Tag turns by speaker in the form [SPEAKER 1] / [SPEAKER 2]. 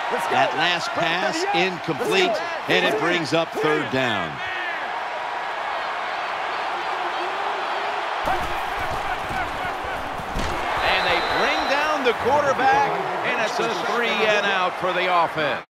[SPEAKER 1] That last pass incomplete, and it brings up third down.
[SPEAKER 2] And they bring down the quarterback, and it's a 3-and-out for the offense.